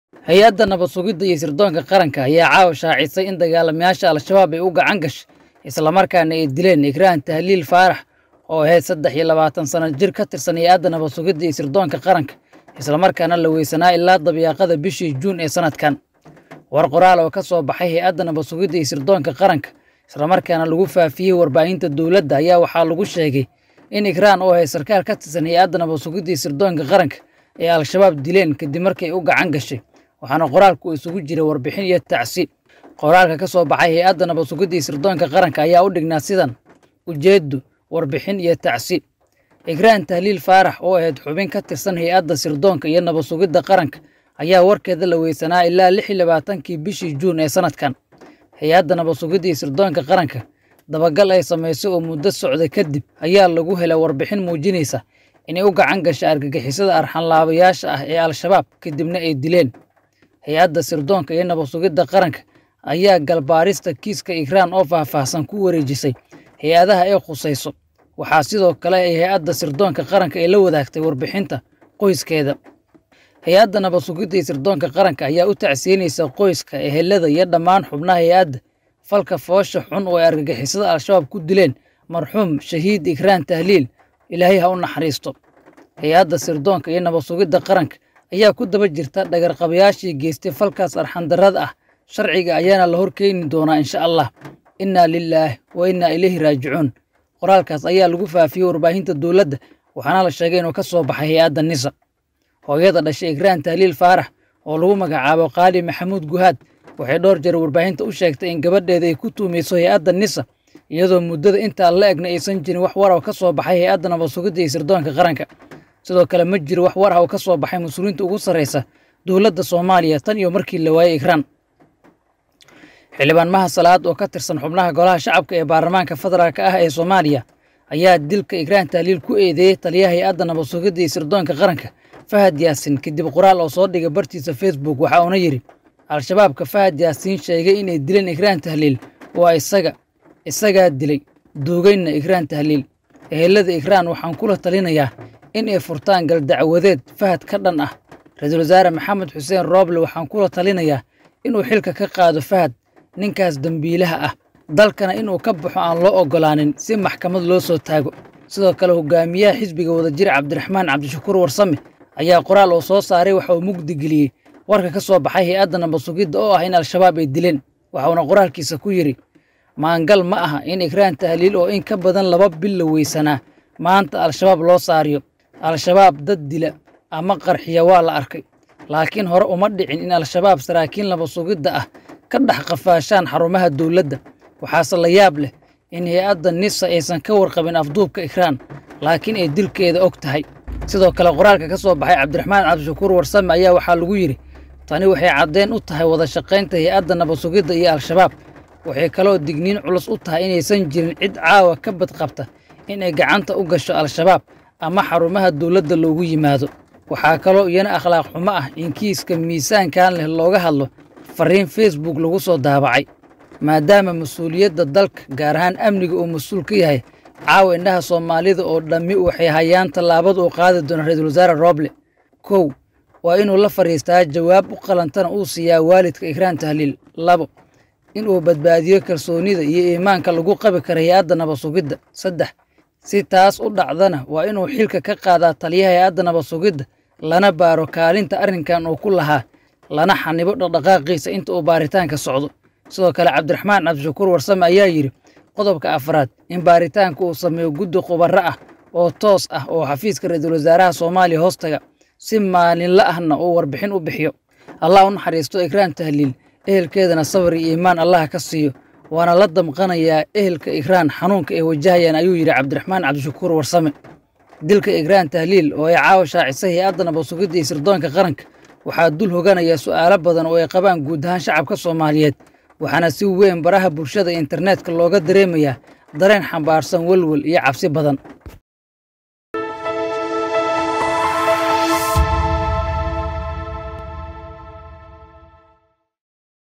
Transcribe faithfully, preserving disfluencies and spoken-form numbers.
hay-adda nabad sugidda iyo sirdoonka qaranka ayaa caawa shaacisay in dagaalamayaasha al-shabaab ay u gacan gashay islamarkaana ay dileen Ikraan Tahliil Faarax oo ahayd saddex iyo labaatan sano jir ka tirsan hay-adda nabad sugidda iyo sirdoonka qaranka islamarkaana la weysanaa ilaa dabayaaqada bishii Juun ee sanadkan. war qoraal oo ka soo baxay hay-adda nabad sugidda iyo sirdoonka qaranka islamarkaana lagu faafiyey warbaahinta dowladda ayaa waxaa lagu sheegay in Ikraan oo ahayd sarkaal ka tirsan hay-adda nabad sugidda iyo sirdoonka qaranka ay al-shabaab dileen kadib markay u gacan gashay, waxaana qoraalku isugu jiray warbixin iyo tacsiib. qoraalka ka soo baxay hay-adda nabad sugidda iyo sirdoonka qaranka ayaa u dhignaa sidan: ujeeddu warbixin iyo tacsiib. Ikraan Tahliil Faarax oo ahayd xubin ka tirsan hay-adda sirdoonka iyo nabad sugidda qaranka ayaa warkeeda la weysanaa ilaa lix iyo labaatankii bishii Juun ee sanadkan. hay-adda nabad sugidda iyo sirdoonka qaranka dabagal ay samaysay oo muddo socday kadib ayaa lagu helay warbixin muujinaysa inay u gacan gashay argagixisada arxanlaabayaasha ah ee al-shabaab kadibna ay dileen. hay-adda sirdoonka iyo nabad sugidda qaranka ayaa galbaarista kiiska Ikraan oo faahfaahsan ku wareejisay hay-adaha ay khusayso. waxaa sidoo kale ay hay-adda sirdoonka qaranka ay la wadaagtay warbixinta qoyskeeda. hay-adda nabad sugidda iyo sirdoonka qaranka ayaa u tacsiinaysa qoyska, ehelada iyo dhammaan xubnaha hay-adda falka foosha xun oo ay argagixisada al-shabaab ku dileen marxuum shahiid Ikraan Tahliil. ilaahay ha u naxariisto. hay-adda sirdoonka iyo nabad sugidda qaranka ayaa ku daba jirta dhagarqabayaashii geystay falkaas arxandarrada ah, sharciga ayaana la horkeeni doonaa insha allah. innaa lilaahi wa innaa ilayhi raajicuun. qoraalkaas ayaa lagu faafiyey warbaahinta dowladda, waxaana la sheegay inuu ka soo baxay hay-adda nisa. hooyada dhashay Ikraan Tahliil Faarax oo lagu magacaabo Qaali Maxamuud Guhaad waxay dhowr jeer warbaahinta u sheegtay in gabadheeda ay ku tuumayso hay-adda nisa, iyadoo muddada intaa la egna aysan jirin wax war oo ka soo baxay hay-adda nabad sugidda iyo sirdoonka qaranka. sidoo kale ma jiro wax war ah oo ka soo baxay mas-uuliyiinta ugu sarreysa dowladda Soomaaliya tan iyo markii la waayey Ikraan. xildhibaan Mahad Salaad oo ka tirsan xubnaha golaha shacabka ee baarlamaanka federaalka ah ee Soomaaliya ayaa dilka Ikraan Tahliil ku eedeeyay taliyaha hay-adda nabad sugidda iyo sirdoonka qaranka Fahad Yaasin kadib qoraal oo soo dhigay bartiisa Facebook. waxa uuna yidhi al-shabaabka Fahad Yaasin sheegay inay dileen Ikraan Tahliil waa isaga isagaa dilay duugayna Ikraan Tahliil. ehelada Ikraan waxaan kula talinayaa in ay furtaan gal dacwadeed Fahad ka dhan ah. ra-iisul wasaare Maxamed Xuseen Rooble waxaan kula talinayaa inuu xilka ka qaado Fahad, ninkaas dambiilaha ah, dalkana inuu ka baxo aan loo ogolaanin si maxkamad loo soo taago. sidoo kale hogaamiyaha xisbiga wadajir Cabdiraxmaan Cabdishakuur Warsame ayaa qoraal oo soo saaray waxa uu mugdi geliyey warka ka soo baxay hay-adda nabad sugidda oo ah in al-shabaab ay dileen. waxauna qoraalkiisa ku yidhi: maangal ma aha in Ikraan Tahliil oo in ka badan laba bil la weysanaa maanta al-shabaab loo saariyo. al-shabaab dad dila ama qarxiya waa la arkay, laakiin hore uma dhicin in al-shabaab saraakiin nabad sugidda ah ka dhex qafaashaan xarumaha dowladda. waxaase la yaab leh in hay-adda nisa aysan ka warqabin afduubka Ikraan, laakiin ay dilkeeda og tahay. sidoo kale qoraalka ka soo baxay Cabdiraxmaan Cabdishakuur Warsame ayaa waxaa lagu yidhi: tani waxay caddeyn u tahay wada shaqaynta hay-adda nabad sugidda iyo al-shabaab. waxay kaloo digniin culus u tahay inaysan jirin cid caawa ka badqabta in ay gacanta u gasho al-shabaab ama xarumaha dowladda loogu yimaado. waxaa kaloo iyana akhlaaq xumo ah in kiiska miisaankan leh looga hadlo fariin Facebook lagu soo daabacay, maadaama mas-uuliyadda dalka gaar ahaan amniga uu mas-uul ka yahay. caawa indhaha Soomaalida oo dhammi waxay hayaan tallaabada uu qaadi doono ra-iisul wasaare Rooble. kow waa inuu la fariistaa jawaab u qalantana uu siiyaa waalidka Ikraan Tahliil. labo inuu badbaadiyo kalsoonida iyo iimaanka lagu qabi karo hay-adda nabad sugidda. saddex si taas u dhacdana waa inuu xilka ka qaadaa taliyaha hay-adda nabad sugidda, lana baaro kaalinta arrinkan uu ku lahaa, lana xanibo dhaqdhaqaaqiisa inta uu baaritaanka socdo. sidoo kale Cabdiraxmaan Cabdishakuur Warsame ayaa yidhi qodobka afraad in baaritaanka uu sameeyo guddi khubaro ah oo toos ah oo xafiiska ra-iisul wasaaraha Soomaaliya hoostaga, si maalinla ahna uu warbixin u bixiyo. allah u naxariisto Ikraan Tahliil, ehelkeedana sabir iyo iimaan allah ka siiyo. waana la damqanayaa ehelka Ikraan xanuunka ay wajahayaan, ayuu yidhi Cabdiraxmaan Cabdishakuur Warsame. dilka Ikraan Tahliil oo ay caawa shaacisay hay-adda nabad sugidda iyo sirdoonka qaranka waxaa dul hoganaya su'aalo badan oo ay qabaan guud ahaan shacabka Soomaaliyeed, waxaana si weyn baraha bulshada internetka looga dareemayaa dareen xambaarsan walwal iyo cabsi badan.